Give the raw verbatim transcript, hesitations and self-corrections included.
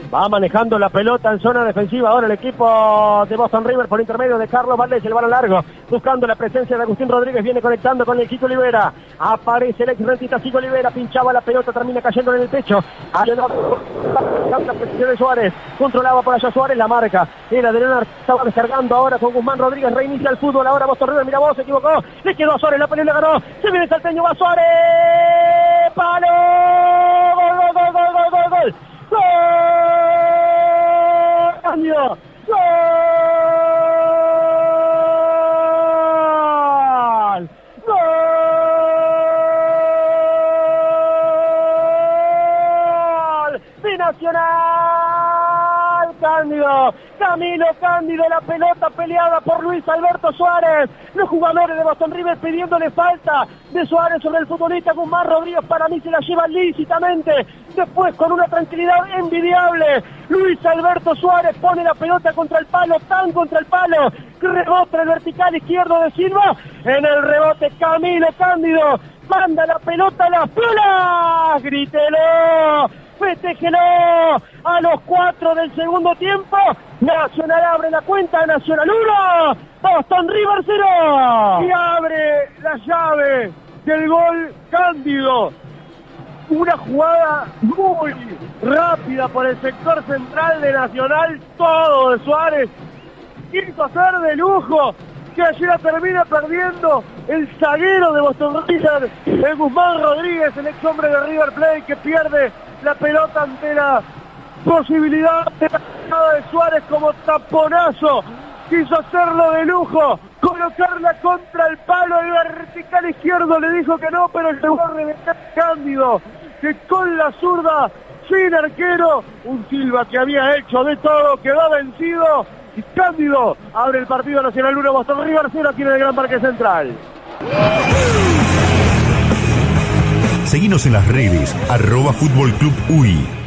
Va manejando la pelota en zona defensiva. Ahora el equipo de Boston River por intermedio de Carlos Valdés. El balón largo. Buscando la presencia de Agustín Rodríguez. Viene conectando con el Kiko Olivera. Aparece el ex rentista Kiko Olivera. Pinchaba la pelota. Termina cayendo en el pecho. La presión de Suárez. Controlaba por allá Suárez. La marca. Era de Leonardo. Estaba descargando ahora con Guzmán Rodríguez. Reinicia el fútbol. Ahora Boston River. Mira vos. Se equivocó. Le quedó a Suárez. La pelota ganó. Se viene Salteño. Va Suárez. ¡Palo! ¡Gol, gol, gol, gol, gol, gol! ¡Gol! ¡Gol! ¡Cambio! ¡Gol! ¡Gol! ¡Binacional! ¡Cándido! Camilo Cándido, la pelota peleada por Luis Alberto Suárez. Los jugadores de Boston River pidiéndole falta de Suárez sobre el futbolista Guzmán Rodríguez. Para mí se la lleva lícitamente. Después con una tranquilidad envidiable. Luis Alberto Suárez pone la pelota contra el palo, tan contra el palo, que rebota el vertical izquierdo de Silva. En el rebote Camilo Cándido manda la pelota a la piola. ¡Grítelo! ¡Festéjelo! A los cuatro del segundo tiempo, Nacional abre la cuenta, Nacional uno, Boston River cero. Y abre la llave del gol Cándido. Una jugada muy rápida por el sector central de Nacional, todo de Suárez. Quiso hacer de lujo, que ayer termina perdiendo el zaguero de Boston River, el Guzmán Rodríguez, el ex hombre de River Plate, que pierde la pelota ante la posibilidad de la jugada de Suárez como taponazo. Quiso hacerlo de lujo, colocarla contra el palo, el vertical izquierdo le dijo que no, pero el jugador de Cándido, que con la zurda, sin arquero, un Silva que había hecho de todo, quedó vencido, y Cándido abre el partido. Nacional uno, Boston River cero, aquí en el Gran Parque Central. Seguinos en las redes, arroba Fútbol Club U I.